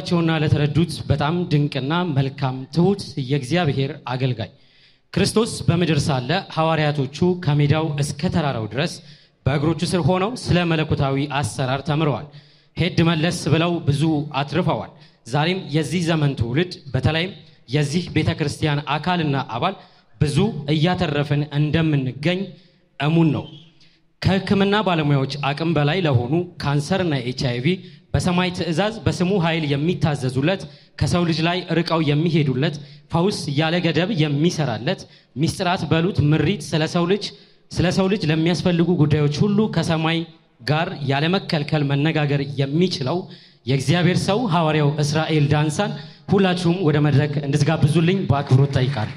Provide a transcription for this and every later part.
ለገባቸውና ለተረዱት በጣም ድንቅና መልካም ትሁት የእግዚአብሔር አገልጋይ ክርስቶስ በመድር ሳለ ሐዋርያቶቹ ከሜዳው እስከ ተራራው ድረስ በእግሮቹ ስር ሆነው ስለ መለኮታዊ አሰራር ተምረዋል። ሄድ መለስ ብለው ብዙ አትርፈዋል። ዛሬም የዚህ ዘመን ትውልድ በተለይም የዚህ ቤተክርስቲያን አካልና አባል ብዙ እያተረፈን እንደምንገኝ እሙን ነው። ከሕክምና ባለሙያዎች አቅም በላይ ለሆኑ ካንሰርና ኤችአይቪ በሰማይ ትእዛዝ በስሙ ኃይል የሚታዘዙለት ከሰው ልጅ ላይ ርቀው የሚሄዱለት ፈውስ ያለ ገደብ የሚሰራለት ሚስጥራት በሉት ምሪት ስለ ሰው ልጅ ለሚያስፈልጉ ጉዳዮች ሁሉ ከሰማይ ጋር ያለ መከልከል መነጋገር የሚችለው የእግዚአብሔር ሰው ሐዋርያው እስራኤል ዳንሳን ሁላችሁም ወደ መድረክ እንድትጋብዙልኝ በአክብሮት ጠይቃለሁ።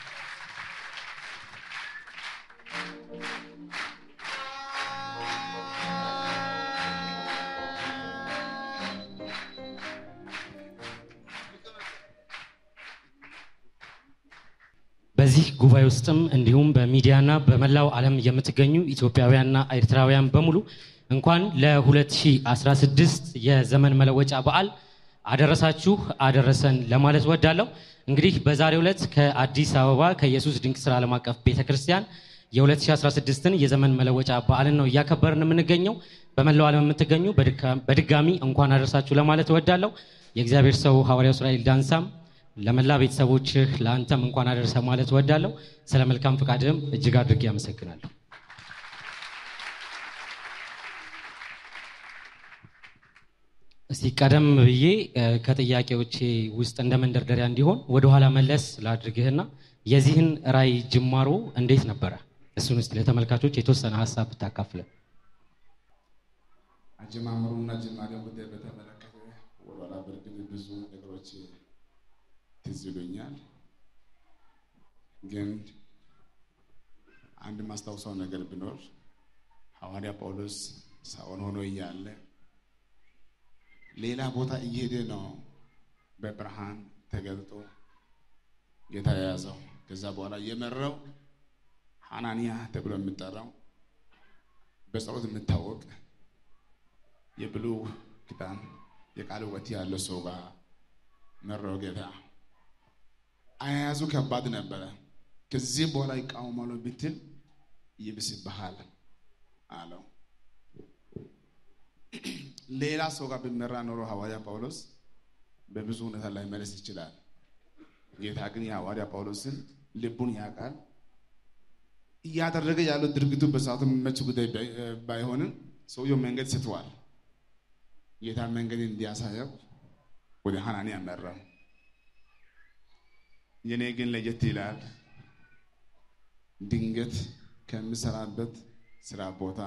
በዚህ ጉባኤ ውስጥም እንዲሁም በሚዲያና በመላው ዓለም የምትገኙ ኢትዮጵያውያንና ኤርትራውያን በሙሉ እንኳን ለ2016 የዘመን መለወጫ በዓል አደረሳችሁ አደረሰን ለማለት ወዳለሁ። እንግዲህ በዛሬው ዕለት ከአዲስ አበባ ከኢየሱስ ድንቅ ሥራ ዓለም አቀፍ ቤተክርስቲያን የ2016ን የዘመን መለወጫ በዓልን ነው እያከበርን የምንገኘው። በመላው ዓለም የምትገኙ በድጋሚ እንኳን አደረሳችሁ ለማለት ወዳለሁ። የእግዚአብሔር ሰው ሐዋርያው እስራኤል ዳንሳም ለመላ ቤተሰቦችህ ለአንተም እንኳን አደረሰ ማለት ወዳለሁ። ስለ መልካም ፍቃድህም እጅግ አድርጌ አመሰግናለሁ። እስቲ ቀደም ብዬ ከጥያቄዎቼ ውስጥ እንደመንደርደሪያ እንዲሆን ወደ ኋላ መለስ ላድርግህና የዚህን ራዕይ ጅማሮ እንዴት ነበረ? እሱን እስቲ ለተመልካቾች የተወሰነ ሐሳብ ብታካፍለን። አጀማመሩና ጅማሬው ጉዳይ በተመለከተ ወደ ኋላ በርግጥ ብዙ ነገሮች ትዝ ይሉኛል። ግን አንድ ማስታወሻው ነገር ቢኖር ሐዋርያ ጳውሎስ ሳኦል ሆኖ እያለ ሌላ ቦታ እየሄደ ነው በብርሃን ተገልጦ ጌታ ያዘው። ከዛ በኋላ የመረው ሐናንያ ተብሎ የሚጠራው በጸሎት የሚታወቅ የብሉይ ኪዳን የቃል እውቀት ያለው ሰው ጋር መረው ጌታ። አያያዙ ከባድ ነበረ። ከዚህ በኋላ ይቃወማሉ ብትል ይብስብሃል አለው። ሌላ ሰው ጋር ቢመራ ኖሮ ሐዋርያ ጳውሎስ በብዙ ሁኔታ ላይ መለስ ይችላል። ጌታ ግን የሐዋርያ ጳውሎስን ልቡን ያውቃል። እያደረገ ያለው ድርጊቱ በሰዓቱ የሚመች ጉዳይ ባይሆንም ሰውየው መንገድ ስተዋል። ጌታ መንገድ እንዲያሳየው ወደ ሐናንያ መራው። የኔ ግን ለየት ይላል። ድንገት ከሚሰራበት ስራ ቦታ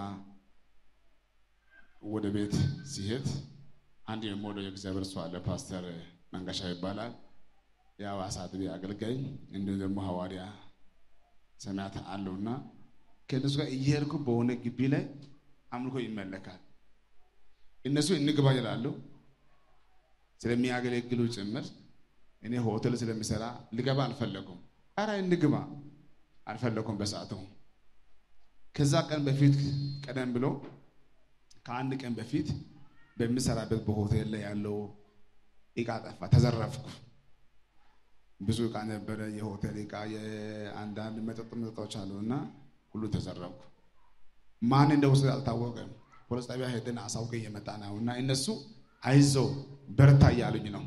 ወደ ቤት ሲሄድ አንድ የሞደው የእግዚአብሔር ሰው አለ። ፓስተር መንገሻ ይባላል። ያው አሳጥቢ አገልጋይ እንዲሁም ደግሞ ሐዋርያ ሰማያት አለውና ከነሱ ጋር እየሄድኩ በሆነ ግቢ ላይ አምልኮ ይመለካል። እነሱ እንግባ ይላሉ ስለሚያገለግሉ ጭምር። እኔ ሆቴል ስለሚሰራ ልገባ አልፈለኩም። ኧረ እንግባ አልፈለኩም በሰዓቱ። ከዛ ቀን በፊት ቀደም ብሎ ከአንድ ቀን በፊት በሚሰራበት በሆቴል ላይ ያለው ዕቃ ጠፋ፣ ተዘረፍኩ። ብዙ ዕቃ ነበረ፣ የሆቴል ዕቃ፣ የአንዳንድ መጠጦች አሉና ሁሉ ተዘረፍኩ። ማን እንደወሰደ አልታወቀም። ፖሊስ ጣቢያ ሄደን አሳውቀን እየመጣ ነውና እነሱ አይዞ በርታ እያሉኝ ነው።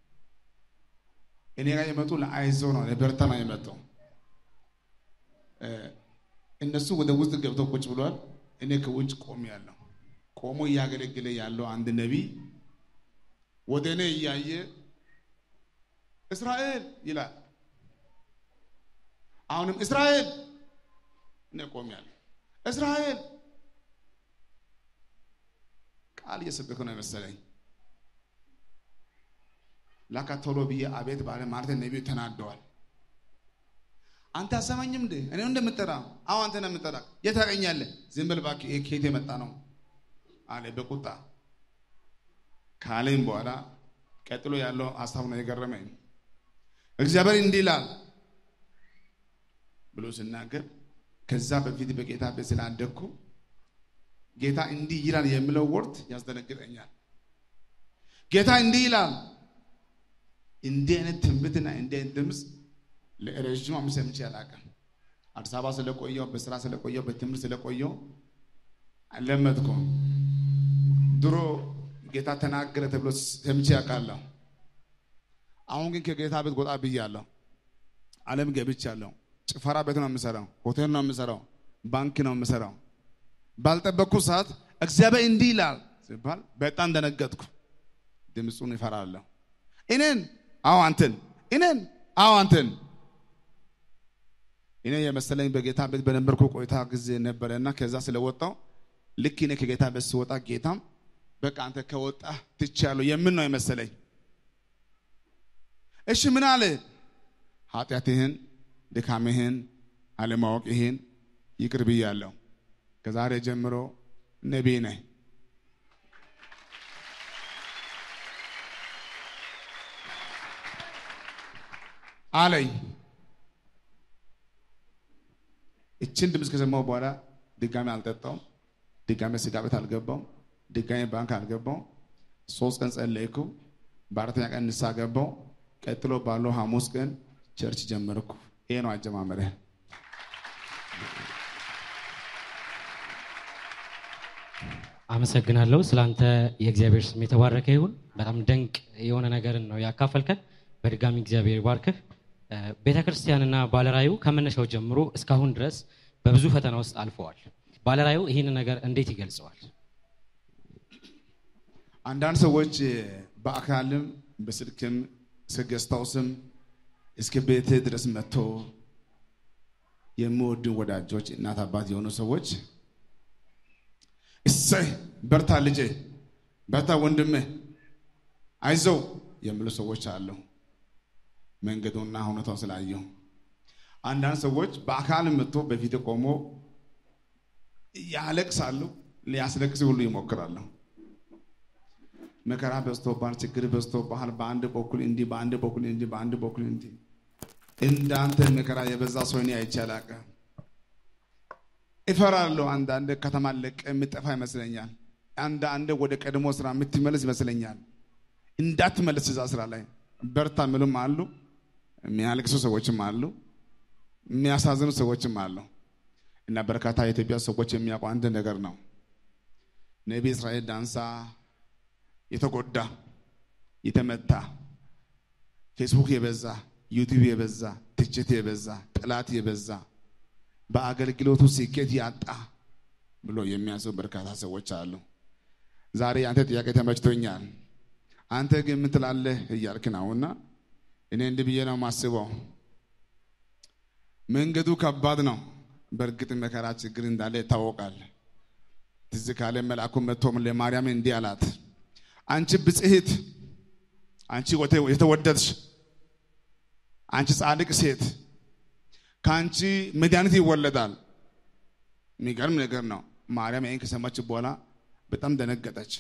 እኔ ጋር የመጡ ለአይዞ ነው ለበርታ ነው የመጡ። እነሱ ወደ ውስጥ ገብተው ቁጭ ብሏል። እኔ ከውጭ ቆሜያለሁ። ቆሞ እያገለገለ ያለው አንድ ነቢይ ወደ እኔ እያየ እስራኤል ይላል። አሁንም እስራኤል እኔ ቆሜያለሁ። እስራኤል ቃል እየሰበከ ነው መሰለኝ። ላካቶሎ ብዬ አቤት ባለ ማለት ነቢዩ ተናደዋል። አንተ አሰማኝም እንዴ? እኔ እንደምጠራ አው አንተ ነው የምጠራ። የታገኛለህ? ዝም በል እባክህ፣ ይሄ ከየት የመጣ ነው አለ በቁጣ። ካለኝ በኋላ ቀጥሎ ያለው ሐሳብ ነው የገረመኝ። እግዚአብሔር እንዲህ ይላል ብሎ ሲናገር ከዛ በፊት በጌታ ቤት ስላደግኩ ጌታ እንዲህ ይላል የሚለው ወርድ ያስደነግጠኛል። ጌታ እንዲህ ይላል። እንዲህ አይነት ትንቢትና እንዲህ አይነት ድምፅ ለረጅም ዓመት ሰምቼ አላውቅም። አዲስ አበባ ስለቆየሁ በስራ ስለቆየሁ በትምህርት ስለቆየሁ አለመድኩም። ድሮ ጌታ ተናገረ ተብሎ ሰምቼ አውቃለሁ። አሁን ግን ከጌታ ቤት ወጣ ብያለሁ። ዓለም ገብቻለሁ። ጭፈራ ቤት ነው የምሰራው፣ ሆቴል ነው የምሰራው፣ ባንክ ነው የምሰራው። ባልጠበቅኩ ሰዓት እግዚአብሔር እንዲህ ይላል ሲባል በጣም ደነገጥኩ። ድምፁን እፈራለሁ። እኔን አዎ አንተን፣ እኔን አዎ አንተን። እኔ የመሰለኝ በጌታ ቤት በነበርኩ ቆይታ ጊዜ ነበርና ከዛ ስለወጣው ልክ እኔ ከጌታ ቤት ስወጣ ጌታም በቃ አንተ ከወጣ ትቻለሁ የምን ነው የመሰለኝ። እሺ ምን አለ? ኃጢአትህን፣ ድካምህን፣ አለማወቅህን ይቅር ብያለሁ። ከዛሬ ጀምሮ ነቢይ ነህ አለኝ። እችን ድምፅ ከሰማሁ በኋላ ድጋሚ አልጠጣውም፣ ድጋሚ ስጋ ቤት አልገባውም፣ ድጋሚ ባንክ አልገባውም። 3 ቀን ጸለይኩ። በአራተኛ ቀን ንስሐ ገባው። ቀጥሎ ባለው ሐሙስ ቀን ቸርች ጀመርኩ። ይሄ ነው አጀማመረ። አመሰግናለሁ። ስላንተ የእግዚአብሔር ስም የተባረከ ይሁን። በጣም ድንቅ የሆነ ነገርን ነው ያካፈልከን። በድጋሚ እግዚአብሔር ይባርክህ። ቤተክርስቲያንና ባለራዩ ከመነሻው ጀምሮ እስካሁን ድረስ በብዙ ፈተና ውስጥ አልፈዋል። ባለራዩ ይህን ነገር እንዴት ይገልጸዋል? አንዳንድ ሰዎች በአካልም በስልክም ስገስታውስም እስከ ቤት ድረስ መጥቶ የሚወዱ ወዳጆች እናት አባት የሆኑ ሰዎች እሰይ በርታ ልጄ፣ በርታ ወንድሜ፣ አይዞህ የሚሉ ሰዎች አሉ። መንገዱና ሁኔታው ስላየው አንዳንድ ሰዎች በአካል መጥቶ በፊት ቆሞ ያለቅሳሉ፣ ሊያስለቅሱ ሁሉ ይሞክራሉ። መከራ በዝቶብሃል፣ ችግር በዝቶብሃል፣ በአንድ በኩል እንዲህ፣ በአንድ በኩል እንዲህ፣ በአንድ በኩል እንዲህ። እንዳንተ መከራ የበዛ ሰው እኔ አይቼ አላውቅም። እፈራለሁ። አንዳንድ ከተማ ለቀህ የምጠፋ ይመስለኛል። አንዳንድ ወደ ቀድሞ ስራ የምትመለስ ይመስለኛል። እንዳትመለስ እዛ ስራ ላይ በርታ የሚሉም አሉ፣ የሚያለቅሱ ሰዎችም አሉ፣ የሚያሳዝኑ ሰዎችም አሉ። እና በርካታ የኢትዮጵያ ሰዎች የሚያውቁ አንድ ነገር ነው። ነቢይ እስራኤል ዳንሳ የተጎዳ የተመታ፣ ፌስቡክ የበዛ፣ ዩቲዩብ የበዛ፣ ትችት የበዛ፣ ጠላት የበዛ፣ በአገልግሎቱ ስኬት ያጣ ብሎ የሚያስቡ በርካታ ሰዎች አሉ። ዛሬ አንተ ጥያቄ ተመችቶኛል፣ አንተ ግን ምን ትላለህ እያልክ ነውና እኔ እንዲህ ብዬ ነው የማስበው። መንገዱ ከባድ ነው። በእርግጥ መከራ ችግር እንዳለ ይታወቃል። ትዝ ካለ መልአኩ መጥቶም ለማርያም እንዲህ አላት፣ አንቺ ብጽሕት፣ አንቺ የተወደድሽ፣ አንቺ ጻድቅ ሴት፣ ካንቺ መድኃኒት ይወለዳል። የሚገርም ነገር ነው። ማርያም ይህን ከሰማች በኋላ በጣም ደነገጠች።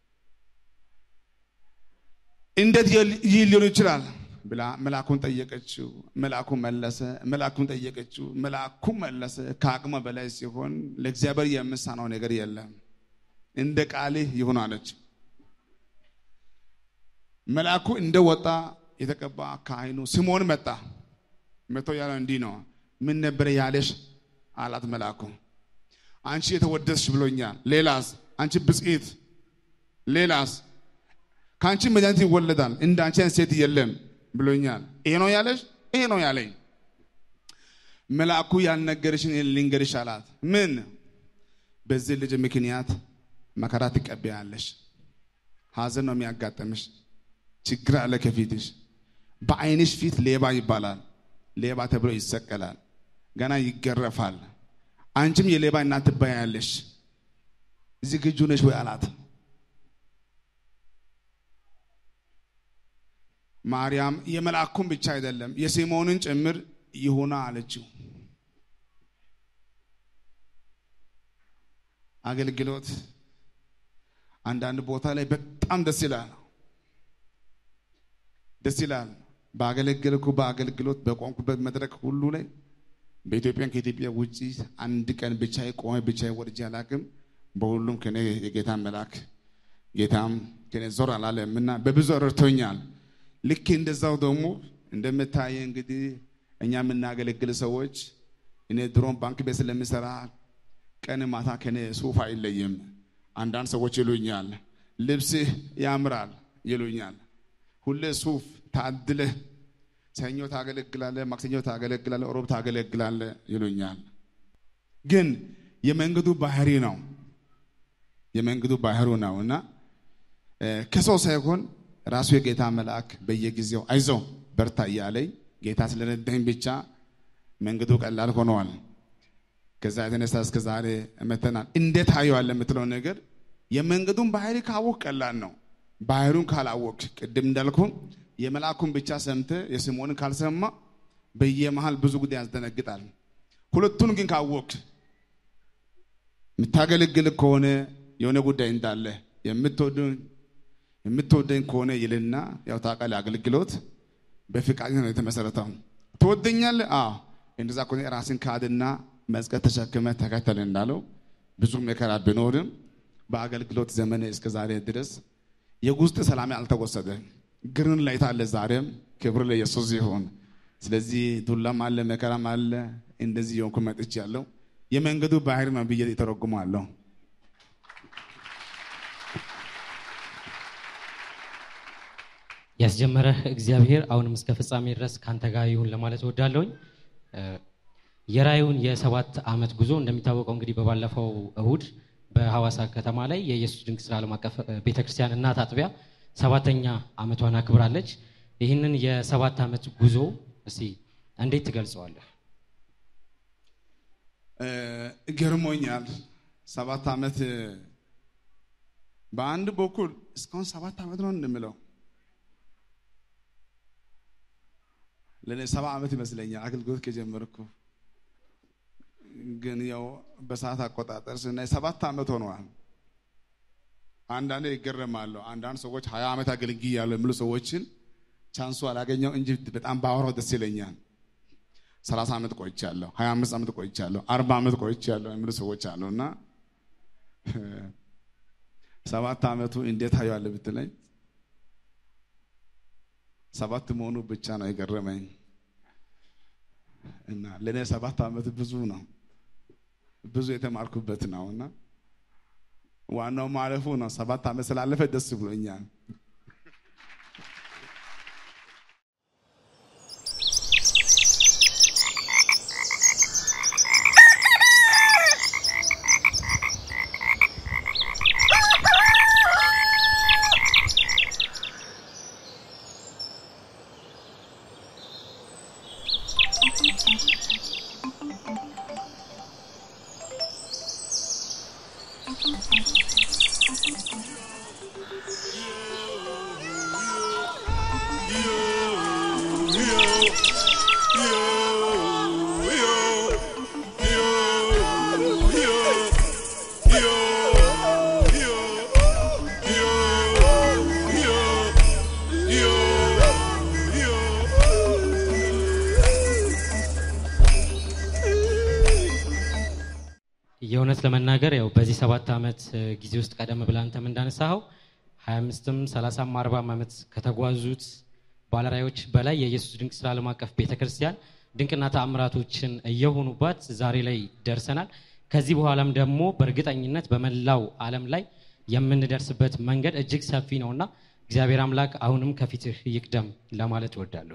እንዴት ይህ ሊሆን ይችላል ብላ መልአኩን ጠየቀችው። መልአኩ መለሰ። መልአኩን ጠየቀችው። መልአኩ መለሰ። ከአቅሟ በላይ ሲሆን ለእግዚአብሔር የሚሳነው ነገር የለም፣ እንደ ቃልህ ይሁን አለች። መልአኩ እንደወጣ የተቀባ ካህኑ ስምዖን መጣ። መጥቶ ያለው እንዲህ ነው፣ ምን ነበር ያለሽ አላት። መልአኩ አንቺ የተወደድሽ ብሎኛል። ሌላስ? አንቺ ብጽዕት፣ ሌላስ? ካንቺ መድኃኒት ይወለዳል፣ እንዳንቺ ሴት የለም ብሎኛል። ይሄ ነው ያለሽ? ይሄ ነው ያለኝ። መልአኩ ያልነገርሽን ልንገርሽ አላት። ምን? በዚህ ልጅ ምክንያት መከራ ትቀበያለሽ፣ ሐዘን ነው የሚያጋጥምሽ፣ ችግር አለ ከፊትሽ። በዓይንሽ ፊት ሌባ ይባላል፣ ሌባ ተብሎ ይሰቀላል፣ ገና ይገረፋል። አንቺም የሌባ እናት ትባያለሽ። ዝግጁ ነሽ ወይ አላት። ማርያም የመልአኩን ብቻ አይደለም የሲሞንን ጭምር ይሁና አለችው። አገልግሎት አንዳንድ ቦታ ላይ በጣም ደስ ይላል፣ ደስ ይላል። በአገልግሎት በቆምኩበት መድረክ ሁሉ ላይ በኢትዮጵያ ከኢትዮጵያ ውጪ አንድ ቀን ብቻ ቆሜ ብቻ ወርጄ አላውቅም። በሁሉም ከኔ የጌታ መልአክ ጌታም ከኔ ዞር አላለምና በብዙ ረድቶኛል። ልክ እንደዛው ደግሞ እንደምታይ እንግዲህ እኛ የምናገለግል ሰዎች እኔ ድሮን ባንክ ቤት ስለምሰራ ቀን ማታ ከኔ ሱፍ አይለይም። አንዳንድ ሰዎች ይሉኛል ልብስህ ያምራል ይሉኛል። ሁሌ ሱፍ ታድለ ሰኞ ታገለግላለህ፣ ማክሰኞ ታገለግላለህ፣ ሮብ ታገለግላለህ ይሉኛል። ግን የመንገዱ ባህሪ ነው ነውና ከሰው ሳይሆን ራሱ የጌታ መልአክ በየጊዜው አይዞህ በርታ እያለኝ ጌታ ስለረዳኝ ብቻ መንገዱ ቀላል ሆኗል። ከዛ የተነሳ እስከ ዛሬ መተናል። እንዴት አየዋለሁ የምትለው ነገር የመንገዱን ባህሪ ካወቅ ቀላል ነው። ባህሪውን ካላወቅ ቅድም እንዳልኩ የመልአኩን ብቻ ሰምተ የስምዖንን ካልሰማ በየመሃል ብዙ ጉዳይ ያስደነግጣል። ሁለቱን ግን ካወቅ የምታገለግል ከሆነ የሆነ ጉዳይ እንዳለ የምትወደኝ ከሆነ ይልና ያው ታውቃለህ አገልግሎት በፍቃድ ነው የተመሰረተው። ትወደኛለህ? አዎ። እንደዛ ከሆነ ራስን ካድና መስቀል ተሸክመ ተከተል እንዳለው ብዙ መከራ ቢኖርም በአገልግሎት ዘመን እስከ ዛሬ ድረስ የውስጥ ሰላም አልተወሰደም። ግርን ላይ ታለ ዛሬም ክብር ለኢየሱስ ይሁን። ስለዚህ ዱላም አለ መከራም አለ እንደዚህ የሆንኩ መጥቻለሁ። የመንገዱ ባህሪ ነው ብዬ ተረጉማለሁ። ያስጀመረህ እግዚአብሔር አሁንም እስከ ፍጻሜ ድረስ ካንተ ጋር ይሁን ለማለት እወዳለሁ። የራዩን የ7 ዓመት ጉዞ እንደሚታወቀው እንግዲህ በባለፈው እሁድ በሐዋሳ ከተማ ላይ የኢየሱስ ድንቅ ስራ ዓለም አቀፍ ቤተክርስቲያን እናት አጥቢያ 7ኛ ዓመቷን አክብራለች። ይህንን የ7 ዓመት ጉዞ እስቲ እንዴት ትገልጸዋለህ? ገርሞኛል። 7 ዓመት በአንድ በኩል እስካሁን 7 ዓመት ነው እንደምለው ለኔ 7 ዓመት ይመስለኛል አገልግሎት ከጀመርኩ። ግን ያው በሰዓት አቆጣጠር ስናይ 7 ዓመት ሆኗል። አንዳንዴ ይገረማሉ። አንዳንድ ሰዎች 20 ዓመት አገልግያለሁ የሚሉ ሰዎችን ቻንሱ አላገኘው እንጂ በጣም ባወራው ደስ ይለኛል። 30 ዓመት ቆይቻለሁ፣ 25 ዓመት ቆይቻለሁ፣ 40 ዓመት ቆይቻለሁ የሚሉ ሰዎች አሉና 7 ዓመቱ እንዴት ታያለህ ብትለኝ 7 መሆኑ ብቻ ነው የገረመኝ። እና ለኔ 7 ዓመት ብዙ ነው፣ ብዙ የተማርኩበት ነውና ዋናው ማለፉ ነው። 7 ዓመት ስላለፈ ደስ ብሎኛል። የእውነት ለመናገር ያው በዚህ 7 ዓመት ጊዜ ውስጥ ቀደም ብለህ አንተም እንዳነሳኸው 25ም 30ም 40ም ዓመት ከተጓዙት ባለራዮች በላይ የኢየሱስ ድንቅ ስራ ዓለም አቀፍ ቤተክርስቲያን ድንቅና ተአምራቶችን እየሆኑባት ዛሬ ላይ ደርሰናል። ከዚህ በኋላም ደግሞ በእርግጠኝነት በመላው ዓለም ላይ የምንደርስበት መንገድ እጅግ ሰፊ ነውና እግዚአብሔር አምላክ አሁንም ከፊትህ ይቅደም ለማለት እወዳለሁ።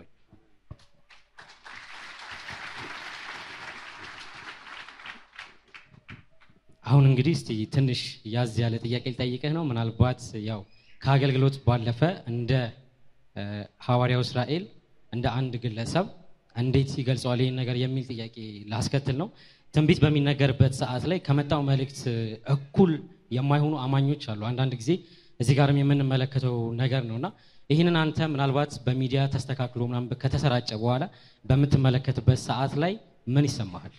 አሁን እንግዲህ እስቲ ትንሽ ያዝ ያለ ጥያቄ ልጠይቅህ ነው። ምናልባት ያው ከአገልግሎት ባለፈ እንደ ሐዋርያው እስራኤል እንደ አንድ ግለሰብ እንዴት ይገልጸዋል ይሄን ነገር የሚል ጥያቄ ላስከትል ነው። ትንቢት በሚነገርበት ሰዓት ላይ ከመጣው መልእክት እኩል የማይሆኑ አማኞች አሉ። አንዳንድ ጊዜ እዚህ ጋርም የምንመለከተው ነገር ነውና ይሄንን አንተ ምናልባት በሚዲያ ተስተካክሎ ምናምን ከተሰራጨ በኋላ በምትመለከትበት ሰዓት ላይ ምን ይሰማሃል?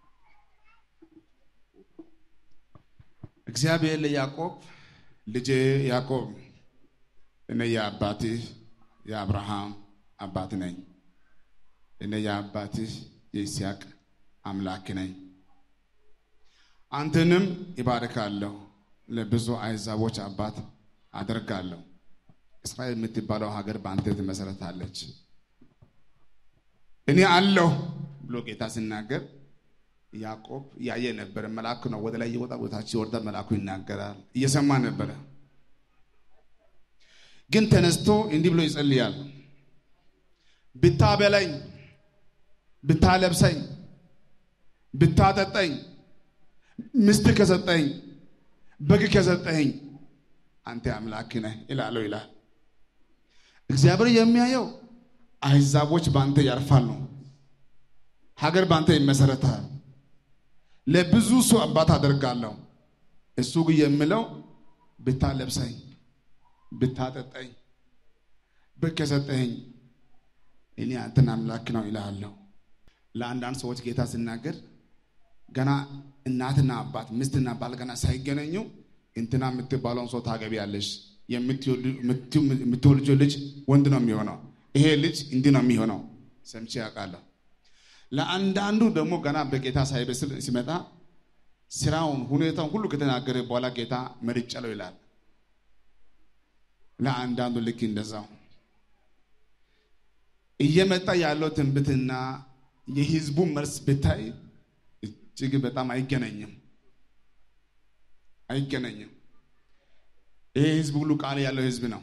እግዚአብሔር ለያዕቆብ ልጄ ያዕቆብ እኔ የአባትህ የአብርሃም አባት ነኝ፣ እኔ የአባትህ የይስሐቅ አምላክ ነኝ፣ አንተንም ይባርካለሁ፣ ለብዙ አሕዛቦች አባት አደርጋለሁ እስራኤል የምትባለው ሀገር በአንተ ትመሰረታለች እኔ አለሁ ብሎ ጌታ ሲናገር ያዕቆብ ያየ ነበር መልአክ ነው ወደ ላይ ይወጣ ወታች ይወርዳ መልአኩ ይናገራል እየሰማ ነበር ግን ተነስቶ እንዲህ ብሎ ይጸልያል ብታበላኝ ብታለብሰኝ ብታጠጣኝ ሚስት ከሰጠኝ በግ ከሰጠኝ አንተ አምላክ ነህ ይላል እግዚአብሔር የሚያየው አሕዛቦች ባንተ ያርፋሉ ሀገር ባንተ ይመሰረታል ለብዙ ሰው አባት አደርጋለሁ እሱ ግን የሚለው ብታለብሰኝ ብታጠጣኝ በግ ከሰጠኝ እኔ አንተን አምላክ ነው ይላል ለአንዳንድ ሰዎች ጌታ ሲናገር ገና እናትና አባት ሚስትና ባል ገና ሳይገናኙ እንትና የምትባለውን ሰው ታገቢያለሽ የምትወልጂው ልጅ ወንድ ነው የሚሆነው ይሄ ልጅ እንዲህ ነው የሚሆነው ሰምቼ ያውቃለሁ ለአንዳንዱ ደግሞ ገና በጌታ ሳይበስል ሲመጣ ስራውን ሁኔታውን ሁሉ ከተናገረ በኋላ ጌታ መርጫለው ይላል ለአንዳንዱ ልክ እንደዛው እየመጣ ያለው ትንቢትና የህዝቡ መልስ ብታይ እጅግ በጣም አይገናኝም ይሄ ህዝብ ሁሉ ቃል ያለው ህዝብ ነው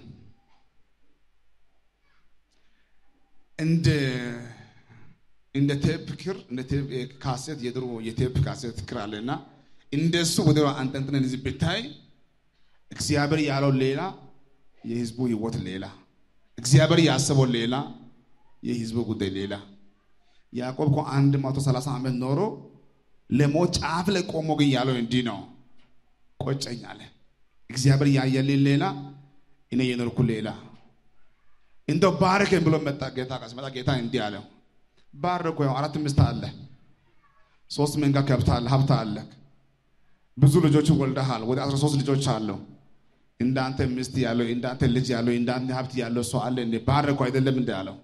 እንደ ቴፕ ክር እንደ ቴፕ ካሴት የድሮ የቴፕ ካሴት ክራለና እንደሱ ወደው አንተንተን ህዝብ ብታይ እግዚአብሔር ያለው ሌላ የህዝቡ ህይወት ሌላ እግዚአብሔር ያሰበው ሌላ የህዝቡ ጉዳይ ሌላ ያዕቆብ እኮ 130 ዓመት ኖሮ ለሞት ጫፍ ላይ ቆሞ ግን ያለው እንዲህ ነው ቆጨኝ አለ እግዚአብሔር ያየልኝ ሌላ እኔ የኖርኩ ሌላ እንደው ባርከኝ ብሎ መጣ ጌታ ካስመጣ ጌታ እንዲህ አለው ባረኮ ያው 4 ሚስት አለ 3 መንጋ ከብት አለ ሀብት አለ ብዙ ልጆች ወልደሃል ወደ 13 ልጆች አሉ እንዳንተ ሚስት ያለው እንዳንተ ልጅ ያለው እንዳንተ ሀብት ያለው ሰው አለ እንዴ ባረኮ አይደለም እንዴ አለው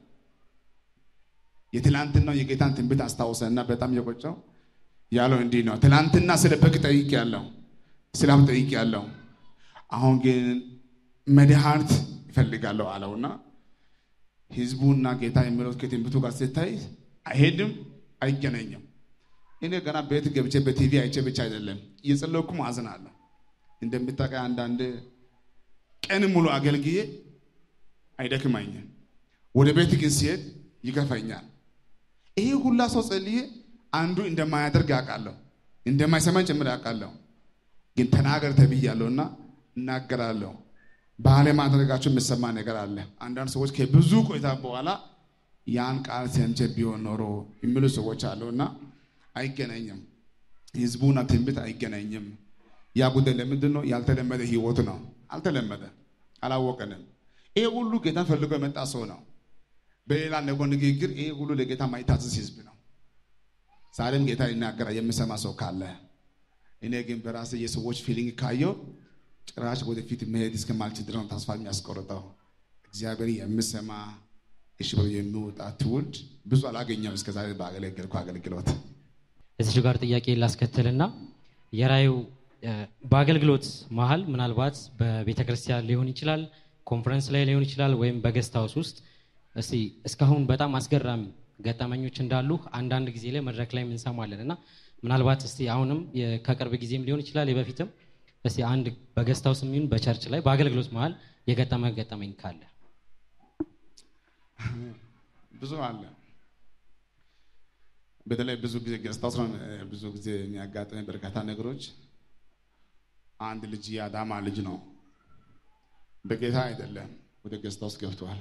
የትላንትናው የጌታን ትንቢት አስታውሰና በጣም የቆጨው ያለው እንዲህ ነው ትላንትና ስለ በግ ጠይቅ ያለው ስለ ሀብት ጠይቅ ያለው አሁን ግን መድኃኒት ይፈልጋለሁ አለውና ህዝቡና ጌታ የሚለው ከትንቢቱ ጋር ሲታይ አይሄድም አይገናኝም እኔ ገና ቤት ገብቼ በቲቪ አይቼ ብቻ አይደለም እየጸለይኩ ማዝናለሁ እንደምታውቀው አንዳንድ ቀን ሙሉ አገልግዬ አይደክመኝም ወደ ቤት ግን ሲሄድ ይከፋኛል ይሄ ሁላ ሰው ጸልዬ አንዱ እንደማያደርግ ያውቃለሁ እንደማይሰማኝ ጭምር ያውቃለሁ ግን ተናገር ተብያለሁና እናገራለሁ ባለ ማድረጋቸው የሚሰማ ነገር አለ አንዳንድ ሰዎች ከብዙ ቆይታ በኋላ ያን ቃል ሰምቼ ቢሆን ኖሮ የሚሉ ሰዎች አሉና አይገናኝም ህዝቡና ትንቢት አይገናኝም ያ ጉዳይ ለምንድን ነው ያልተለመደ ህይወት ነው አልተለመደ አላወቀንም ይሄ ሁሉ ጌታ ፈልጎ የመጣ ሰው ነው በሌላ ንግግር ይሄ ሁሉ ለጌታ ማይታዘዝ ህዝብ ነው ዛሬም ጌታ ይናገራል የሚሰማ ሰው ካለ እኔ ግን በራሴ የሰዎች ፊሊንግ ካየው ጭራሽ ወደፊት መሄድ እስከማልችል ድረስ ተስፋ የሚያስቆርጠው እግዚአብሔር የሚሰማ እሺ ብሎ የሚወጣ ትውልድ ብዙ አላገኘም እስከዛሬ ባገለገልኩ አገልግሎት እዚህ ጋር ጥያቄ ላስከተልና የራዩ በአገልግሎት መሃል ምናልባት በቤተክርስቲያን ሊሆን ይችላል ኮንፈረንስ ላይ ሊሆን ይችላል ወይም በጌስት ሃውስ ውስጥ እስካሁን በጣም አስገራሚ ገጠመኞች እንዳሉ አንዳንድ ጊዜ ላይ መድረክ ላይ እንሰማለንና ምናልባት አሁንም ከቅርብ ጊዜም ሊሆን ይችላል የበፊትም አንድ በጌስት ሃውስ ምን በቸርች ላይ በአገልግሎት መሃል የገጠመኝ ካለ ብዙ አለ በተለይ ብዙ ጊዜ ጌስት ሃውስ ብዙ ጊዜ የሚያጋጥመኝ በርካታ ነገሮች አንድ ልጅ ያዳማ ልጅ ነው በጌታ አይደለም ወደ ጌስት ሃውስ ገብቷል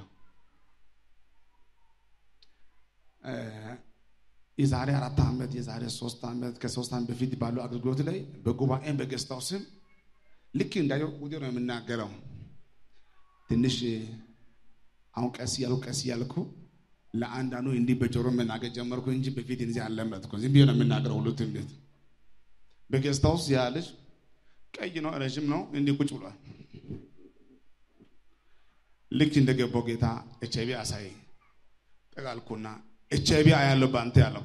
የዛሬ 4 ዓመት የዛሬ 3 ዓመት ከ3 ዓመት በፊት ባለው አገልግሎት ላይ በጉባኤ በጌስት ሃውስ ልክ እንዳየው ወደ ነው የምናገረው ትንሽ አሁን ቀስ ያልኩ ለአንዳንዱ እንዲህ በጆሮ መናገር ጀመርኩ እንጂ በፊት እንደዚህ አልለመድኩም ዝም ብዬ ነው የምናገረው ሁሉ ትንቢት በጌስት ሃውስ ያለች ቀይ ነው ረጅም ነው እንዲህ ቁጭ ብሏል ልክ እንደገባው ጌታ ኤችአይቪ አሳይ ተጋልኩና ኤችአይቪ አያለው ባንተ ያለው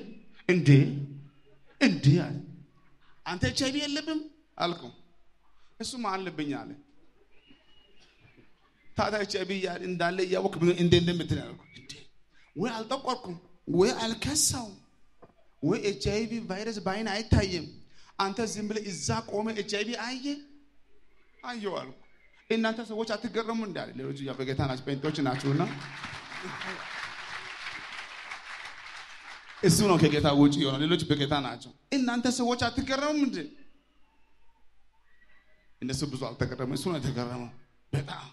እንዴ አንተ ኤችአይቪ የለብም አልኩ እሱም አለብኝ አለ። ታዲያ ኤችአይቪ እንዳለ እያወቅህ እንዴት እንደምትል ያልኩህ ወይ አልጠቆርኩም ወይ አልከሳው ወይ ኤችአይቪ ቫይረስ ባይን አይታየም። አንተ ዝም ብለህ እዛ ቆመ ኤችአይቪ አየው አልኩ። እናንተ ሰዎች አትገረሙ እንዳለ ሌሎች በጌታ ናቸው ጴንጤዎች ናቸውና እሱ ነው ከጌታ ውጪ የሆነ ሌሎች በጌታ ናቸው። እናንተ ሰዎች አትገረሙ እንዴ? እነሱ ብዙ አልተገረሙ፣ እሱ ነው የተገረመው በጣም።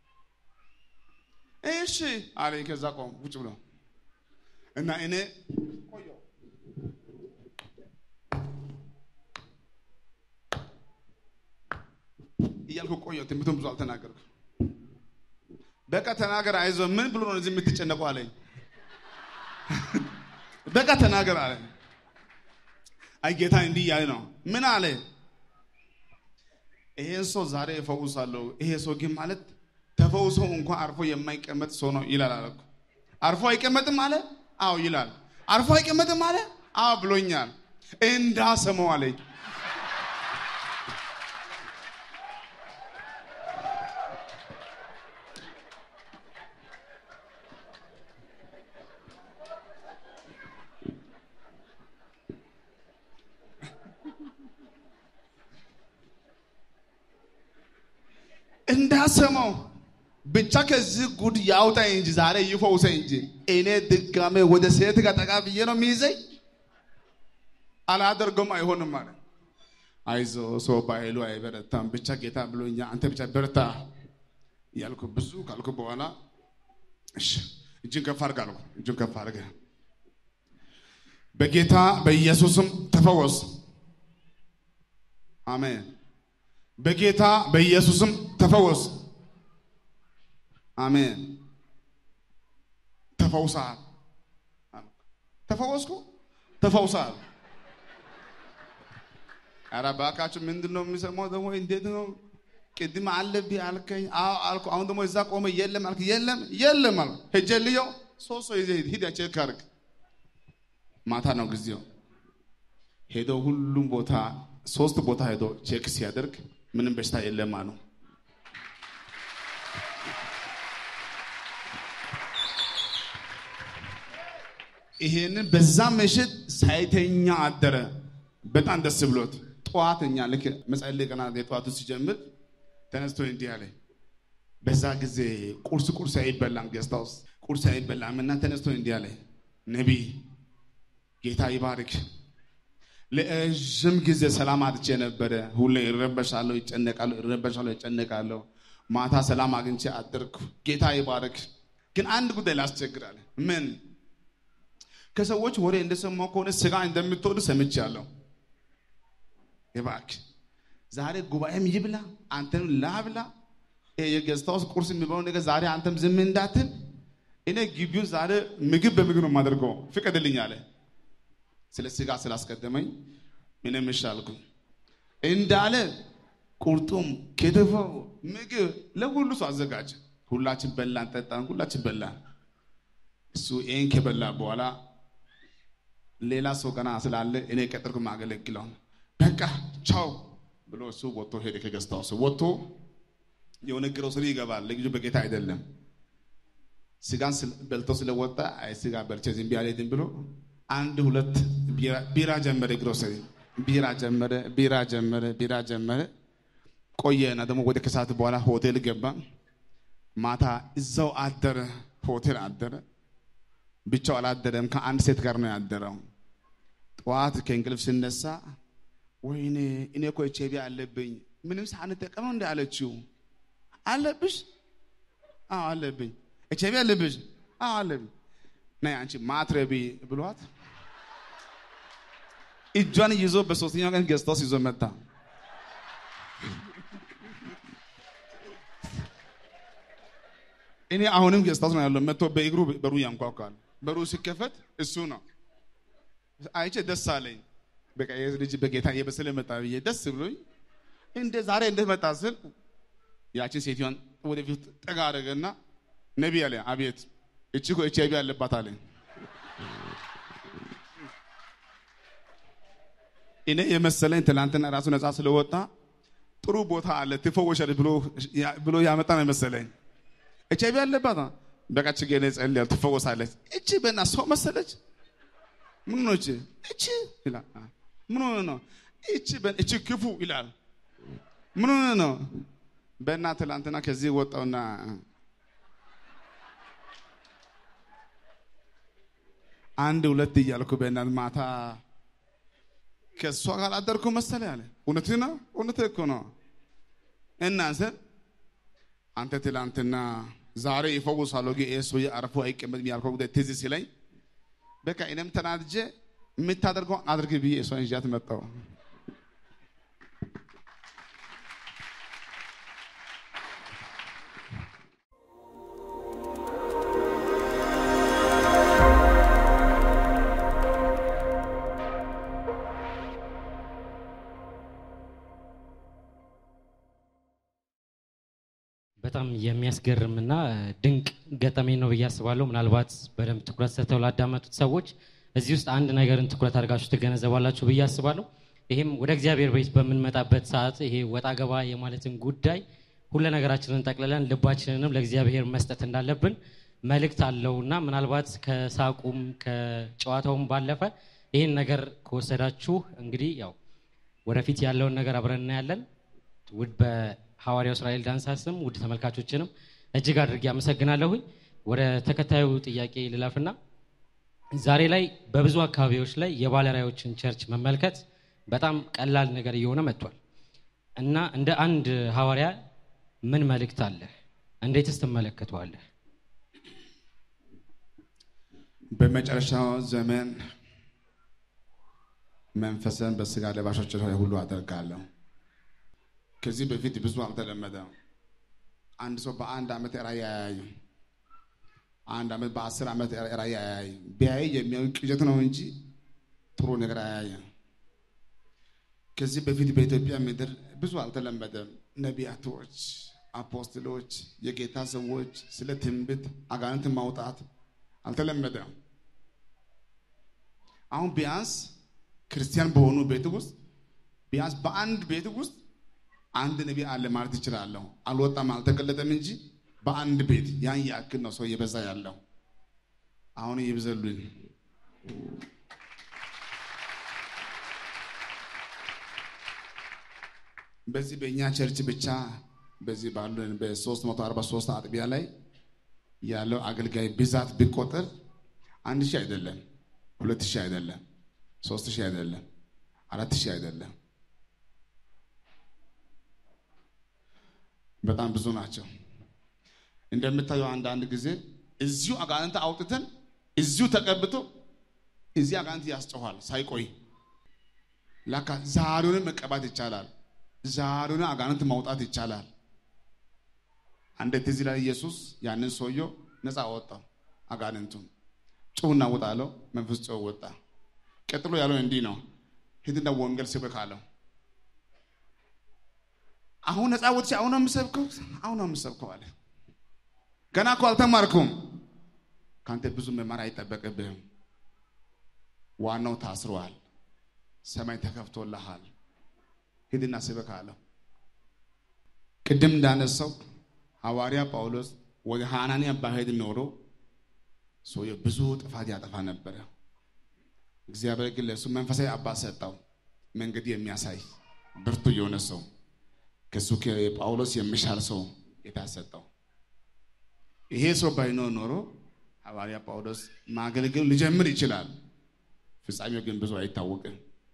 እሺ አለኝ። ከዛ ቆም ውጭ ብሎ እና እኔ ቆየሁ እያልኩ ቆየሁ። ትንቢቱን ብዙ አልተናገርኩም። በቃ ተናገር አይዞህ። ምን ብሎ ነው እዚህ የምትጨነቀው አለኝ። በቃ ተናገር አለኝ። አይ ጌታ እንዲህ ያለ ነው። ምን አለ? ይሄን ሰው ዛሬ እፈውሳለሁ። ይሄ ሰው ግን ማለት ተፈውሶ እንኳን አርፎ የማይቀመጥ ሰው ነው ይላል አልኩ። አርፎ አይቀመጥም አለ? አዎ ይላል። አርፎ አይቀመጥም አለ? አዎ ብሎኛል። እንዳሰማው አለኝ። እንዳሰማው ብቻ ከዚህ ጉድ ያውጣኝ እንጂ ዛሬ ይፈውሰኝ እንጂ እኔ ድጋሜ ወደ ሴት ጋር ጠጋ ብዬ ነው የሚይዘኝ አላደርገውም። አይሆንም ማለት አይዞ ሰው ባይሉ አይበረታም። ብቻ ጌታ ብሎኛ አንተ ብቻ በርታ ያልኩ ብዙ ካልኩ በኋላ እሺ እጅን ከፍ አድርግ አልኩ። እጅን ከፍ አድርግ በጌታ በኢየሱስም ተፈወስ። አሜን። በጌታ በኢየሱስም ተፈወስ። አሜን። ተፈውሳል። ተፈወስኩ። ተፈውሳል። ኧረ እባካችሁ ምንድነው የሚሰማው ደግሞ? እንዴት ነው? ቅድም አለብኝ አልከኝ። አዎ አልኩ። አሁን ደግሞ እዛ ቆመ። የለም አልክ። የለም አልኩ። ሄጄ ልየው። ሶስት ይዘህ ሂድ ቼክ አድርግ። ማታ ነው ጊዜው። ሄዶ ሁሉም ቦታ ሶስት ቦታ ሄዶ ቼክ ሲያደርግ ምንም በሽታ የለም አሉ። ይሄንን በዛ ምሽት ሳይተኛ አደረ። በጣም ደስ ብሎት ጧትኛ ልክ መጸለይ ቀና የጧቱ ሲጀምር ተነስቶ እንዲህ አለ። በዛ ጊዜ ቁርስ አይበላም፣ ገስታውስ ቁርስ አይበላም እና ተነስቶ እንዲህ አለ። ነቢይ ጌታ ይባርክ። ለእጅም ጊዜ ሰላም አጥቼ ነበረ። ሁሌ እረበሻለሁ፣ ይጨነቃለሁ። ማታ ሰላም አግኝቼ አደርኩ። ጌታ ይባርክ። ግን አንድ ጉዳይ ላስቸግራለሁ። ምን? ከሰዎች ወሬ እንደሰማው ከሆነ ስጋ እንደምትወዱ ሰምቻለሁ። ይባርክ። ዛሬ ጉባኤም ይብላ አንተም ላብላ። የገስታውስ ቁርስ የሚባለው ነገር ዛሬ አንተም ዝም እንዳትል። እኔ ግቢው ዛሬ ምግብ በምግብ ነው የማደርገው። ፍቀድልኝ አለ። ስለ ስጋ ስላስቀደመኝ ምንም ይሻልኩኝ እንዳለ ቁርጡም ከተፈው ምግብ ለሁሉ ሰው አዘጋጀ። ሁላችን በላን፣ ጠጣን፣ ሁላችን በላን። እሱ ይሄን ከበላ በኋላ ሌላ ሰው ገና ስላለ እኔ ቀጥርኩ ማገለግለው። በቃ ቻው ብሎ እሱ ወጥቶ ሄደ። ከገስታው ሰው ወጥቶ የሆነ ግሮሰሪ ይገባል። ለጊዜው በጌታ አይደለም። ስጋን በልቶ ስለወጣ አይ ስጋ በልቼ ዝም ቢያለኝ ብሎ አንድ ሁለት ቢራ ጀመረ። ግሮሰሪ ቢራ ጀመረ። ቆየና ደግሞ ወደ ከሰዓት በኋላ ሆቴል ገባ። ማታ እዛው አደረ። ሆቴል አደረ። ብቻው አላደረም። ከአንድ ሴት ጋር ነው ያደረው። ጠዋት ከእንቅልፍ ሲነሳ ወይኔ እኔ እኮ ኤችአይቪ አለብኝ ምንም ሳንጠቀመው እንደ አለችው። አለብሽ? አዎ አለብኝ። ኤችአይቪ አለብሽ? አዎ አለብኝ። ነይ አንቺ ማትረቢ ብሏት እጇን ይዞ በሶስተኛው ቀን ገዝታውስ ይዞ መጣ። እኔ አሁንም ገዝታውስ ነው ያለው። መጥቶ በእግሩ በሩ ያንኳኳል። በሩ ሲከፈት እሱ ነው። አይቼ ደስ አለኝ። በቃ የልጅ በጌታ የበሰለ መጣ ብዬ ደስ ብሎኝ እንደ ዛሬ እንደመጣ ስል ያቺን ሴትዮን ወደፊት ጠጋ አደረገና ነቢይ አለ። አቤት። እቺ እኮ ኤችአይቪ አለባት አለ። እኔ የመሰለኝ ትላንትና ራሱ ነፃ ስለወጣ ጥሩ ቦታ አለ ትፈወሻለች ብሎ ያመጣ ነው መሰለኝ። ኤችአይቪ አለባት በቃ ችግር ላይ ጸልያለሁ ትፈወሳለች። እቺ በእና ሰው መሰለች። ምን ነው እቺ ይላል። ምን ነው እቺ ክፉ ይላል። ምን ነው በእና ትላንትና ከዚህ ወጣውና አንድ ሁለት እያልኩ በእናት ማታ ከሷ ጋር አደርኩ መሰለኝ አለ። እውነት ነው እውነት እኮ ነው። እናንተ አንተ ትላንትና ዛሬ ይፈውሳል ጌሱ ያርፉ አይቀመጥ ያልከው ጉዳይ ትዝ ሲለኝ በቃ እኔም ተናድጄ የምታደርገው አድርግ ብዬ እሷን ይዣት መጣሁ። በጣም የሚያስገርምና ድንቅ ገጠመኝ ነው ብዬ አስባለሁ። ምናልባት በደንብ ትኩረት ሰጥተው ላዳመጡት ሰዎች እዚህ ውስጥ አንድ ነገርን ትኩረት አድርጋችሁ ትገነዘባላችሁ ብዬ አስባለሁ። ይሄም ወደ እግዚአብሔር ቤት በምንመጣበት ሰዓት ይሄ ወጣ ገባ የማለትን ጉዳይ ሁሉ ነገራችንን ጠቅልለን ልባችንንም ለእግዚአብሔር መስጠት እንዳለብን መልእክት አለውና ምናልባት ከሳቁም ከጨዋታውም ባለፈ ይሄን ነገር ከወሰዳችሁ እንግዲህ ያው ወደፊት ያለውን ነገር አብረን እናያለን። ውድ በሐዋርያው እስራኤል ዳንሳ ስም ውድ ተመልካቾችንም እጅግ አድርጌ አመሰግናለሁ። ወደ ተከታዩ ጥያቄ ልላፍና ዛሬ ላይ በብዙ አካባቢዎች ላይ የባለራዕዮችን ቸርች መመልከት በጣም ቀላል ነገር እየሆነ መጥቷል እና እንደ አንድ ሐዋርያ ምን መልእክት አለ? እንዴትስ ትመለከተዋለህ? በመጨረሻው ዘመን መንፈስን በስጋ ለባሾች ላይ ሁሉ አደርጋለሁ። ከዚህ በፊት ብዙ አልተለመደም። አንድ ሰው በአንድ ዓመት ራእይ ያያይ፣ አንድ ዓመት በ10 ዓመት ራእይ ያያይ። ቢያይ የሚያዩት ቅዠት ነው እንጂ ጥሩ ነገር አያይ። ከዚህ በፊት በኢትዮጵያ ምድር ብዙ አልተለመደም። ነቢያቶች፣ አፖስቶሎች፣ የጌታ ሰዎች ስለ ትንቢት አጋንንት ማውጣት አልተለመደም። አሁን ቢያንስ ክርስቲያን በሆኑ ቤት ውስጥ ቢያንስ በአንድ ቤት ውስጥ አንድ ነቢይ አለ ማለት ይችላል። አልወጣም አልተገለጠም እንጂ በአንድ ቤት ያን ያክል ነው ሰው እየበዛ ያለው። አሁን ይብዘሉኝ። በዚህ በእኛ ቸርች ብቻ በዚህ ባሉን በ343 አጥቢያ ላይ ያለው አገልጋይ ብዛት ቢቆጠር 1000 አይደለም፣ 2000 አይደለም፣ 3000 አይደለም፣ 4000 አይደለም፣ በጣም ብዙ ናቸው። እንደምታየው አንዳንድ ጊዜ እዚሁ አጋንንት አውጥተን እዚሁ ተቀብቶ እዚህ አጋንንት ያስጨዋል ሳይቆይ። ለካ ዛሬውን መቀባት ይቻላል፣ ዛሬውን አጋንንት ማውጣት ይቻላል። አንዴ ትዝ ይላል ኢየሱስ ያንን ሰውየው ነፃ አወጣው። አጋንንቱን ጩውና ውጣ አለው፣ መንፈስ ጮህ ወጣ። ቀጥሎ ያለው እንዲህ ነው፣ ሂድና ወንጌል ስበክ አለው። አሁን ነፃ ወጥቼ አሁን ነው የምሰብከው አለ። ገና እኮ አልተማርኩም። ካንተ ብዙ መማር አይጠበቅብህም። ዋናው ታስሯል፣ ሰማይ ተከፍቶልሃል፣ ሂድና ስበክ አለው። ቅድም እንዳነሳው ሐዋርያ ጳውሎስ ወደ ሐናንያ ባሄድ ኖሮ ሰውየው ብዙ ጥፋት ያጠፋ ነበረ። እግዚአብሔር ግን ለእሱ መንፈሳዊ አባት ሰጠው፣ መንገድ የሚያሳይ ብርቱ የሆነ ሰው፣ ከሱ ከጳውሎስ የሚሻል ሰው የታሰጠው። ይሄ ሰው ባይኖር ኖሮ ሐዋርያ ጳውሎስ ማገልገል ሊጀምር ይችላል፣ ፍጻሜው ግን ብዙ አይታወቅም።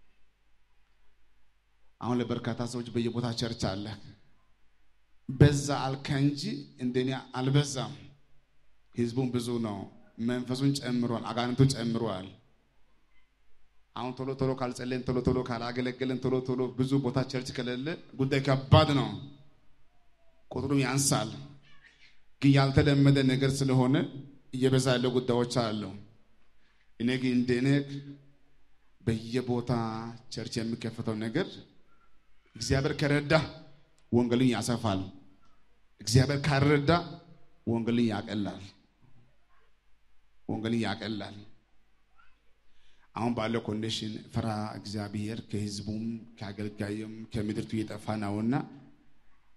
አሁን ለበርካታ ሰዎች በየቦታ ቸርች አለ። በዛ አልከ እንጂ እንደኛ አልበዛም። ህዝቡን ብዙ ነው፣ መንፈሱን ጨምሯል፣ አጋንንቱን ጨምሯል። አሁን ቶሎ ካልጸለይን፣ ቶሎ ካላገለገልን፣ ቶሎ ብዙ ቦታ ቸርች ከሌለ ጉዳይ ከባድ ነው፣ ቁጥሩም ያንሳል። ግን ያልተለመደ ነገር ስለሆነ እየበዛ ያለው ጉዳዮች አሉ። እኔ ግን እንደኔ በየቦታ ቸርች የሚከፈተው ነገር እግዚአብሔር ከረዳ ወንጌልን ያሰፋል፣ እግዚአብሔር ካልረዳ ወንጌልን ያቀላል። አሁን ባለው ኮንዲሽን ፈራ እግዚአብሔር ከህዝቡም ከአገልጋዩም ከምድርቱ እየጠፋ ነውና